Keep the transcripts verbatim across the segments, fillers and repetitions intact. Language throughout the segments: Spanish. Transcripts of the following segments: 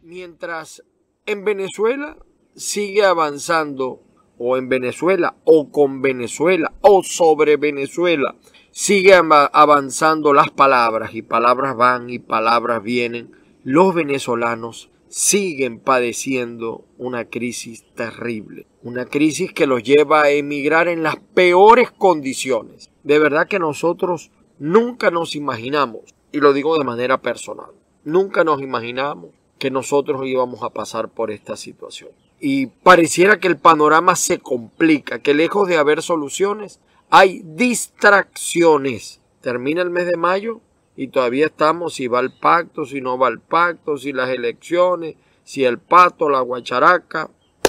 Mientras en Venezuela sigue avanzando, o en Venezuela, o con Venezuela, o sobre Venezuela, sigue avanzando las palabras, y palabras van y palabras vienen, los venezolanos siguen padeciendo una crisis terrible, una crisis que los lleva a emigrar en las peores condiciones. De verdad que nosotros nunca nos imaginamos, y lo digo de manera personal, nunca nos imaginamos que nosotros íbamos a pasar por esta situación. Y pareciera que el panorama se complica, que lejos de haber soluciones, hay distracciones. Termina el mes de mayo y todavía estamos si va el pacto, si no va el pacto, si las elecciones, si el pato, la guacharaca.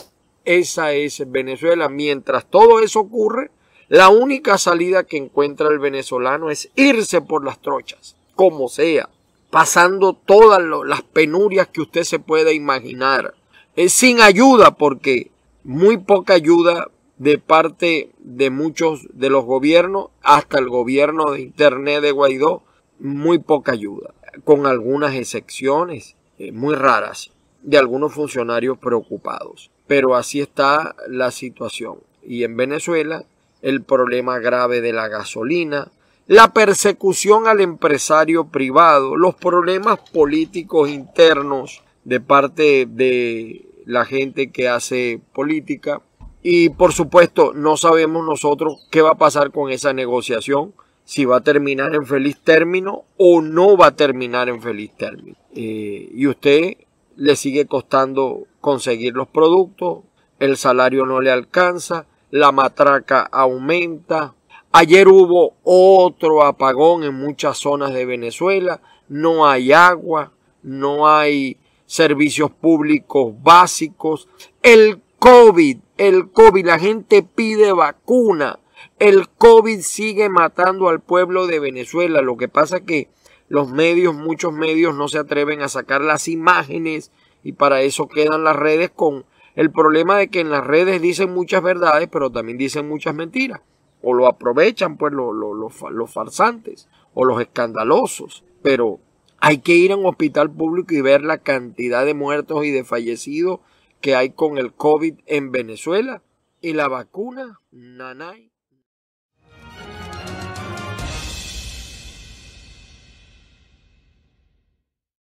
Esa es Venezuela. Mientras todo eso ocurre, la única salida que encuentra el venezolano es irse por las trochas, como sea, pasando todas las penurias que usted se pueda imaginar. Es sin ayuda, porque muy poca ayuda de parte de muchos de los gobiernos, hasta el gobierno de Internet de Guaidó, muy poca ayuda, con algunas excepciones eh, muy raras de algunos funcionarios preocupados. Pero así está la situación. Y en Venezuela, el problema grave de la gasolina, la persecución al empresario privado, los problemas políticos internos de parte de la gente que hace política. Y por supuesto no sabemos nosotros qué va a pasar con esa negociación, si va a terminar en feliz término o no va a terminar en feliz término. Eh, y usted le sigue costando conseguir los productos, el salario no le alcanza, la matraca aumenta. Ayer hubo otro apagón en muchas zonas de Venezuela, no hay agua, no hay servicios públicos básicos. El COVID, el COVID, la gente pide vacuna. El COVID sigue matando al pueblo de Venezuela. Lo que pasa es que los medios, muchos medios no se atreven a sacar las imágenes y para eso quedan las redes con el problema de que en las redes dicen muchas verdades, pero también dicen muchas mentiras. O lo aprovechan pues los, los, los, los farsantes o los escandalosos. Pero hay que ir a un hospital público y ver la cantidad de muertos y de fallecidos que hay con el COVID en Venezuela. Y la vacuna, nanay.